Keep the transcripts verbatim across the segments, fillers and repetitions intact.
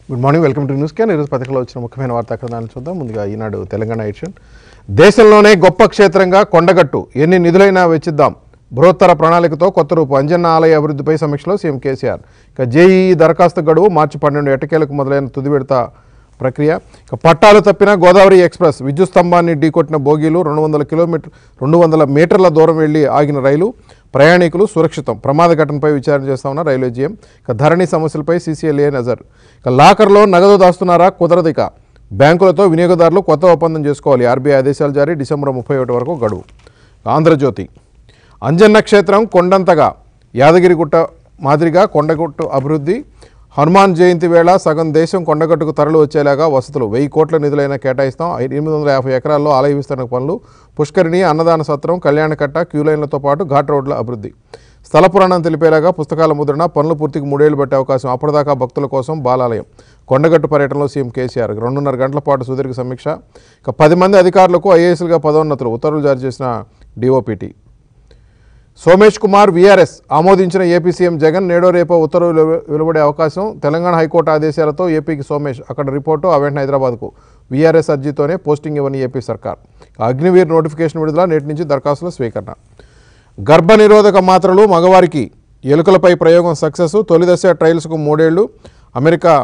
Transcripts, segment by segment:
Good morning, welcome to news can. ఈరోజు పత్రికలో వచ్చిన ముఖ్యమైన వార్తా కథనాలను చూద్దాం. ముందుగా ఈనాడు తెలంగాణ ఎడిషన్. దేశంలోనే గొప్ప క్షేత్రంగా కొండగట్టు, ఎన్ని నిధులైనా వెచ్చిద్దాం, బృహత్తర ప్రణాళికతో కొత్త రూపు, అంజన్న ఆలయ అభివృద్ధిపై సమీక్షలో సీఎం కేసీఆర్. ఇక జేఈఈ దరఖాస్తు గడువు మార్చి పన్నెండు ఎట్టకేలకు మొదలైన తుది విడత ప్రక్రియ. ఇక పట్టాలు తప్పిన గోదావరి ఎక్స్ప్రెస్, విద్యుత్ స్తంభాన్ని ఢీకొట్టిన బోగీలు, రెండు వందల కిలోమీటర్ రెండు వందల మీటర్ల దూరం వెళ్లి ఆగిన రైలు, ప్రయాణికులు సురక్షితం, ప్రమాద ఘటనపై విచారణ చేస్తామన్న రైల్వే జీఎం. ఇక ధరణి సమస్యలపై సీసీఎల్ఏ నజర్. ఇక లాకర్లో నగదు దాస్తున్నారా, కుదరదు. ఇక బ్యాంకులతో వినియోగదారులు కొత్త ఒప్పందం చేసుకోవాలి, ఆర్బీఐ ఆదేశాలు జారీ, డిసెంబర్ ముప్పై ఒకటి వరకు గడువు. ఆంధ్రజ్యోతి, అంజన్న క్షేత్రం కొండంతగా, యాదగిరిగుట్ట మాదిరిగా కొండగట్టు అభివృద్ధి, హనుమాన్ జయంతి వేళ సగం దేశం కొండగట్టుకు తరలి వచ్చేలాగా వసతులు, వెయ్యి కోట్ల నిధులైనా కేటాయిస్తాం, ఎనిమిది వందల యాభై ఎకరాల్లో ఆలయ విస్తరణ పనులు, పుష్కరిణి, అన్నదాన సత్రం, కళ్యాణకట్ట, క్యూలైన్లతో పాటు ఘాట్ రోడ్ల అభివృద్ధి, స్థల పురాణం తెలిపేలాగా పుస్తకాల ముద్రణ, పనులు పూర్తికి మూడేళ్లు పట్టే అవకాశం, అప్పటిదాకా భక్తుల కోసం బాలాలయం. కొండగట్టు పర్యటనలో సీఎం కేసీఆర్ రెండున్నర గంటల పాటు సుదీర్ఘ సమీక్ష. ఇక పది మంది అధికారులకు ఐఏఎస్లుగా పదోన్నతులు, ఉత్తర్వులు జారీ చేసిన డీఓపీటీ. సోమేష్ కుమార్ వీఆర్ఎస్ ఆమోదించిన ఏపీ సీఎం జగన్, నేడో రేపో ఉత్తర్వులు వెలువడే అవకాశం. తెలంగాణ హైకోర్టు ఆదేశాలతో ఏపీకి సోమేష్, అక్కడ రిపోర్టు, ఆ వెంటనే హైదరాబాద్కు. వీఆర్ఎస్ అర్జీతోనే పోస్టింగ్ ఇవ్వని ఏపీ సర్కార్. అగ్నివీర్ నోటిఫికేషన్ విడుదల, నేటి నుంచి దరఖాస్తుల స్వీకరణ. గర్భ నిరోధక మాత్రలు మగవారికి, ఎలుకలపై ప్రయోగం సక్సెస్, తొలి దశ ట్రయల్స్కు మూడేళ్లు, అమెరికా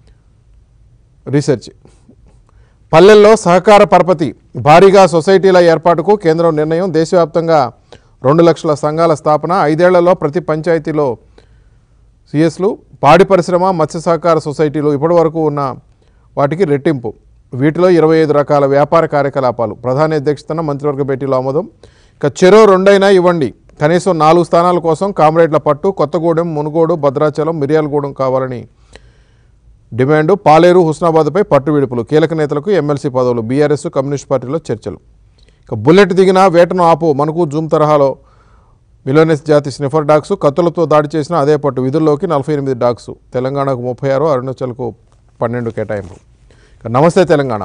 రీసెర్చ్. పల్లెల్లో సహకార పరపతి, భారీగా సొసైటీల ఏర్పాటుకు కేంద్రం నిర్ణయం, దేశవ్యాప్తంగా రెండు లక్షల సంఘాల స్థాపన, ఐదేళ్లలో ప్రతి పంచాయతీలో సిఎస్లు, పాడి పరిశ్రమ, మత్స్య సహకార సొసైటీలు ఇప్పటి వరకు ఉన్న వాటికి రెట్టింపు, వీటిలో ఇరవై ఐదు రకాల వ్యాపార కార్యకలాపాలు. ప్రధాని అధ్యక్షతన మంత్రివర్గ భేటీలో ఆమోదం. ఇక చెరో రెండైనా ఇవ్వండి, కనీసం నాలుగు స్థానాల కోసం కామ్రేడ్ల పట్టు, కొత్తగూడెం, మునుగోడు, భద్రాచలం, మిర్యాలగూడెం కావాలని డిమాండు. పాలేరు, హుస్నాబాద్పై పట్టు విడుపులు, కీలక నేతలకు ఎమ్మెల్సీ పదవులు, బీఆర్ఎస్ కమ్యూనిస్ట్ పార్టీలో చర్చలు. ఇక బుల్లెట్ దిగిన వేటను ఆపు, మనకు జూమ్ తరహాలో మిలోనెస్ జాతి స్నిఫర్ డాగ్స్, కత్తులతో దాడి చేసిన అదే పట్టు, విధుల్లోకి నలభై ఎనిమిది డాగ్స్. తెలంగాణకు ముప్పై ఆరు, అరుణాచల్కు పన్నెండు కేటాయింపు. ఇక నమస్తే తెలంగాణ.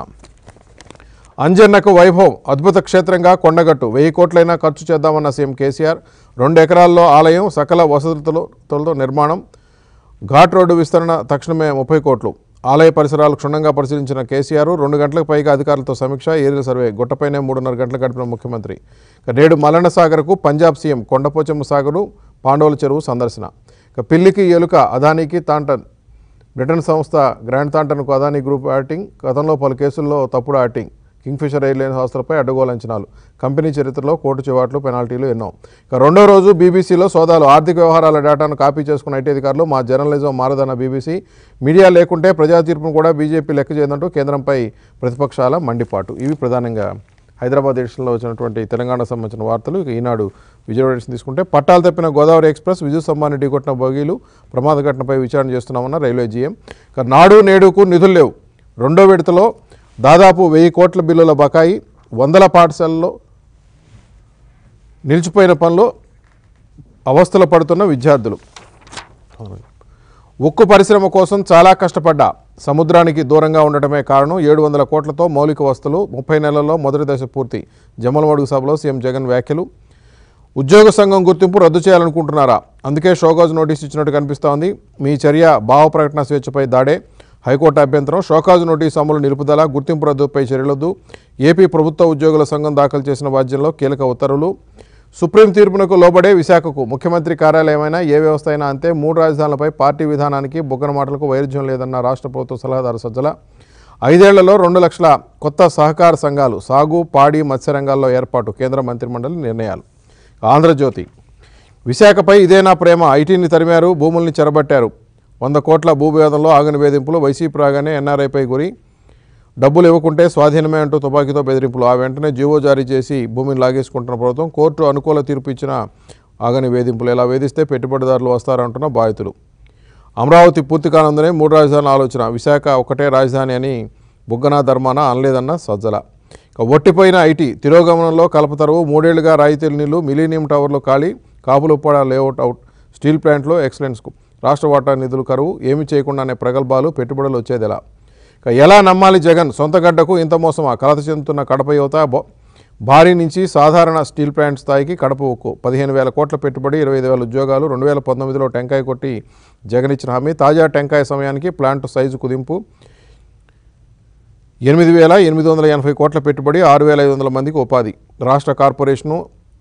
అంజన్నకు వైభవం, అద్భుత క్షేత్రంగా కొండగట్టు, వెయ్యి కోట్లైనా ఖర్చు చేద్దామన్న సీఎం కేసీఆర్. రెండు ఎకరాల్లో ఆలయం, సకల వసతులతో నిర్మాణం, ఘాట్ రోడ్డు విస్తరణ తక్షణమే ముప్పై కోట్లు. ఆలయ పరిసరాలు క్షుణ్ణంగా పరిశీలించిన కేసీఆర్. రెండు గంటలకు పైగా అధికారులతో సమీక్ష, ఏరియల్ సర్వే. గుట్టపైనే మూడున్నర గంటలు గడిపిన ముఖ్యమంత్రి. నేడు మల్లన్న సాగర్కు పంజాబ్ సీఎం, కొండపోచమ్మ సాగరు, పాండవుల చెరువు సందర్శన. ఇక పిల్లికి ఎలుక, అదానికి తాంటన్, బ్రిటన్ సంస్థ గ్రాండ్ తాంటన్కు అదానీ గ్రూప్ యాక్టింగ్, గతంలో పలు కేసుల్లో తప్పుడు యాక్టింగ్. కింగ్ఫిషర్ ఎయిర్లైన్స్ సంస్థలపై అడ్డగోలు అంచనాలు, కంపెనీ చరిత్రలో కోర్టు చివాట్లు, పెనాల్టీలు ఎన్నో. ఇక రెండో రోజు బీబీసీలో సోదాలు, ఆర్థిక వ్యవహారాల డేటాను కాపీ చేసుకున్న ఐటీ అధికారులు. మా జర్నలిజం మారదన్న బీబీసీ, మీడియా లేకుంటే ప్రజా తీర్పును కూడా బీజేపీ లెక్క చేయదంటూ కేంద్రంపై ప్రతిపక్షాల మండిపాటు. ఇవి ప్రధానంగా హైదరాబాద్ ఎడిషన్లో వచ్చినటువంటి తెలంగాణకు సంబంధించిన వార్తలు. ఇక ఈనాడు విజయవాడ ఎడిషన్ తీసుకుంటే, పట్టాలు తప్పిన గోదావరి ఎక్స్ప్రెస్, విద్యుత్ స్తంభాన్ని ఢీకొట్టిన బోగీలు, ప్రమాద ఘటనపై విచారణ చేస్తున్నామన్న రైల్వే జీఎం. ఇక నాడు నేడుకు నిధులు లేవు, రెండో విడతలో దాదాపు వెయ్యి కోట్ల బిల్లుల బకాయి, వందల పాఠశాలలో నిలిచిపోయిన పనులు, అవస్థలు పడుతున్న విద్యార్థులు. ఉక్కు పరిశ్రమ కోసం చాలా కష్టపడ్డా, సముద్రానికి దూరంగా ఉండటమే కారణం, ఏడు వందల కోట్లతో మౌలిక వస్తువులు, ముప్పై నెలల్లో మొదటి దశ పూర్తి. జమ్మలమడుగు సభలో సీఎం జగన్ వ్యాఖ్యలు. ఉద్యోగ సంఘం గుర్తింపు రద్దు చేయాలనుకుంటున్నారా, అందుకే షోకాజ్ నోటీస్ ఇచ్చినట్టు కనిపిస్తోంది. మీ చర్య భావ ప్రకటన స్వేచ్ఛపై దాడే, హైకోర్టు అభ్యంతరం. షోకాజ్ నోటీసు అమలు నిలుపుదల, గుర్తింపు రద్దుపై చర్యలొద్దు. ఏపీ ప్రభుత్వ ఉద్యోగుల సంఘం దాఖలు చేసిన వాద్యంలో కీలక ఉత్తర్వులు. సుప్రీం తీర్పునకు లోబడే విశాఖకు, ముఖ్యమంత్రి కార్యాలయమైనా ఏ వ్యవస్థ అయినా అంతే, మూడు రాజధానులపై పార్టీ విధానానికి బొగ్గన మాటలకు వైరుధ్యం లేదన్న రాష్ట్ర ప్రభుత్వ సలహాదారు సజ్జల. ఐదేళ్లలో రెండు లక్షల కొత్త సహకార సంఘాలు, సాగు, పాడి, మత్స్య రంగాల్లో ఏర్పాటు, కేంద్ర మంత్రిమండలి నిర్ణయాలు. ఆంధ్రజ్యోతి, విశాఖపై ఇదేనా ప్రేమ, ఐటీని తరిమారు, భూముల్ని చెరబట్టారు, వంద కోట్ల భూభేదంలో ఆగని వేధింపులు, వైసీపీ రాగానే ఎన్ఆర్ఐపై గురి, డబ్బులు ఇవ్వకుంటే స్వాధీనమే అంటూ తుపాకీతో బెదిరింపులు, ఆ వెంటనే జీవో జారీ చేసి భూమిని లాగేసుకుంటున్న ప్రభుత్వం, కోర్టు అనుకూల తీర్పు ఇచ్చిన ఆగని వేధింపులు, ఇలా వేధిస్తే పెట్టుబడిదారులు వస్తారంటున్న బాధితులు. అమరావతి పూర్తి కానుందనే మూడు రాజధానుల ఆలోచన, విశాఖ ఒకటే రాజధాని అని బుగ్గన ధర్మాన అనలేదన్న సజ్జల. ఇక ఒట్టిపోయిన ఐటీ, తిరోగమనంలో కలపతరువు, మూడేళ్లుగా రాయితీల నీళ్లు, మిలీనియం టవర్లో ఖాళీ, కాపులుప్పాడ లేఅవుట్ అవుట్, స్టీల్ ప్లాంట్లో ఎక్సలెన్స్కు రాష్ట్ర వాటా నిధులు కరువు, ఏమి చేయకుండానే ప్రగల్భాలు, పెట్టుబడులు వచ్చేదెలా. ఇక ఎలా నమ్మాలి జగన్, సొంత గడ్డకు ఇంత మోసమా, కలత చెందుతున్న కడప యువత. భారీ నుంచి సాధారణ స్టీల్ ప్లాంట్ స్థాయికి కడప ఉక్కు పదిహేను వేల కోట్ల పెట్టుబడి ఇరవై ఐదు వేల ఉద్యోగాలు రెండు వేల పంతొమ్మిదిలో టెంకాయ కొట్టి జగన్ ఇచ్చిన హామీ తాజా టెంకాయ సమయానికి ప్లాంట్ సైజు కుదింపు ఎనిమిది వేల ఎనిమిది వందల ఎనభై కోట్ల పెట్టుబడి ఆరు వేల ఐదు వందల మందికి ఉపాధి రాష్ట్ర కార్పొరేషను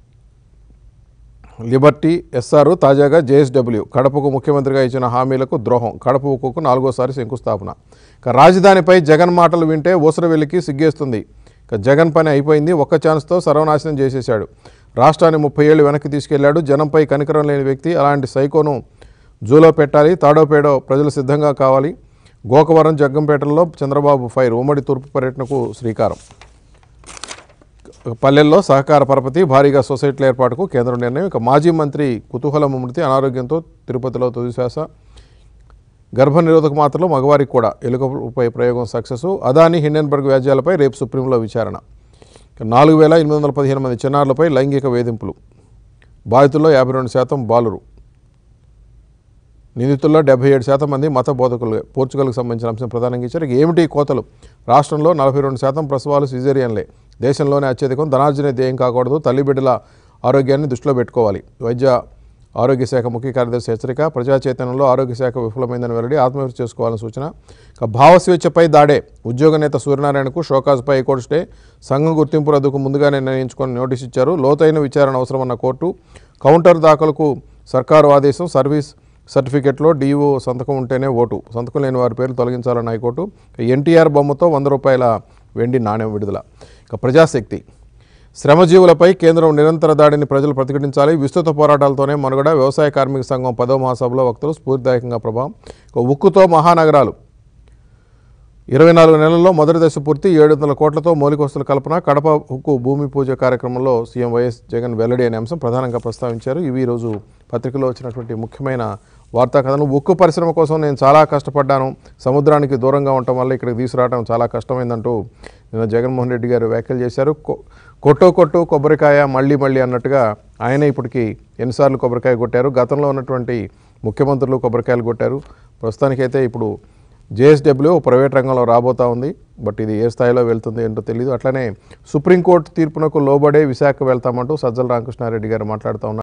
లిబర్టీ ఎస్ఆర్ తాజాగా జేఎస్డబ్ల్యూ కడపకు ముఖ్యమంత్రిగా ఇచ్చిన హామీలకు ద్రోహం కడప ఉక్కుకు నాలుగోసారి శంకుస్థాపన ఇక రాజధానిపై జగన్ మాటలు వింటే ఊసరవెల్లికి సిగ్గేస్తుంది ఇక జగన్ పని అయిపోయింది ఒక్క ఛాన్స్తో సర్వనాశనం చేసేశాడు రాష్ట్రాన్ని ముప్పై ఏళ్ళు వెనక్కి తీసుకెళ్లాడు జనంపై కనికరం లేని వ్యక్తి అలాంటి సైకోను జూలో పెట్టాలి తాడోపేడో ప్రజలు సిద్ధంగా కావాలి గోకవరం జగ్గంపేటలో చంద్రబాబు ఫైర్ ఉమ్మడి తూర్పు పర్యటనకు శ్రీకారం పల్లెల్లో సహకార పరపతి భారీగా సొసైటీల ఏర్పాటుకు కేంద్రం నిర్ణయం ఇక మాజీ మంత్రి కుతూహలం మృతి అనారోగ్యంతో తిరుపతిలో తుదిశ్వాస గర్భనిరోధక మాత్రలు మగవారికి కూడా ఎలుకపై ప్రయోగం సక్సెస్ అదాని హిండెన్బర్గ్ వ్యాజ్యాలపై రేపు సుప్రీంలో విచారణ నాలుగు వేల ఎనిమిది వందల పదిహేను మంది చిన్నారులపై లైంగిక వేధింపులు బాధితుల్లో యాభై రెండు శాతం బాలురు నిందితుల్లో డెబ్బై ఏడు శాతం మంది మత బోధకులు పోర్చుగల్కు సంబంధించిన అంశం ప్రధానంగా ఇచ్చారు ఏమిటి కోతలు రాష్ట్రంలో నలభై రెండు శాతం ప్రసవాలు సిజేరియన్లే దేశంలోనే అత్యధికం ధనార్జనే ధ్యేయం కాకూడదు తల్లి బిడ్డల ఆరోగ్యాన్ని దృష్టిలో పెట్టుకోవాలి వైద్య ఆరోగ్య శాఖ ముఖ్య కార్యదర్శి హెచ్చరిక ప్రజా చైతన్యంలో ఆరోగ్య శాఖ విఫలమైందని వెల్లడి ఆత్మహత్య చేసుకోవాలని సూచన ఇక భావస్వేచ్ఛపై దాడే ఉద్యోగ నేత సూర్యనారాయణకు షోకాజ్పై హైకోర్టు స్టే సంఘం గుర్తింపు రద్దుకు ముందుగానే నిర్ణయించుకొని నోటీసు ఇచ్చారు లోతైన విచారణ అవసరమన్న కోర్టు కౌంటర్ దాఖలకు సర్కారు ఆదేశం సర్వీస్ సర్టిఫికెట్లో డీఓ సంతకం ఉంటేనే ఓటు సంతకం లేని వారి పేర్లు తొలగించాలన్న హైకోర్టు ఎన్టీఆర్ బొమ్మతో వంద రూపాయల వెండి నాణ్యం విడుదల ఇక ప్రజాశక్తి శ్రమజీవులపై కేంద్రం నిరంతర దాడిని ప్రజలు ప్రతిఘటించాలి విస్తృత పోరాటాలతోనే మనుగడ వ్యవసాయ కార్మిక సంఘం పదో మహాసభలో వక్తలు స్ఫూర్తిదాయకంగా ప్రభావం ఇక ఉక్కుతో మహానగరాలు ఇరవై నాలుగు నెలల్లో మొదటి దశ పూర్తి ఏడు వందల కోట్లతో మౌలిక వసతుల కల్పన కడప ఉక్కు భూమి పూజ కార్యక్రమంలో సీఎం వైఎస్ జగన్ వెల్లడి అనే అంశం ప్రధానంగా ప్రస్తావించారు ఇవి ఈరోజు పత్రికలో వచ్చినటువంటి ముఖ్యమైన వార్తా కథనం ఉక్కు పరిశ్రమ కోసం నేను చాలా కష్టపడ్డాను సముద్రానికి దూరంగా ఉండటం వల్ల ఇక్కడికి తీసుకురావడం చాలా కష్టమైందంటూ నిన్న జగన్మోహన్ రెడ్డి గారు వ్యాఖ్యలు చేశారు కొట్టు కొట్టు కొబ్బరికాయ మళ్ళీ మళ్ళీ అన్నట్టుగా ఆయనే ఇప్పటికీ ఎన్నిసార్లు కొబ్బరికాయ కొట్టారు గతంలో ఉన్నటువంటి ముఖ్యమంత్రులు కొబ్బరికాయలు కొట్టారు ప్రస్తుతానికైతే ఇప్పుడు జేఎస్డబ్ల్యూ ప్రైవేట్ రంగంలో రాబోతా ఉంది బట్ ఇది ఏ స్థాయిలో వెళ్తుంది ఏంటో తెలియదు అట్లనే సుప్రీంకోర్టు తీర్పునకు లోబడే విశాఖ వెళ్తామంటూ సజ్జల రామకృష్ణారెడ్డి గారు మాట్లాడుతూ ఉన్నారు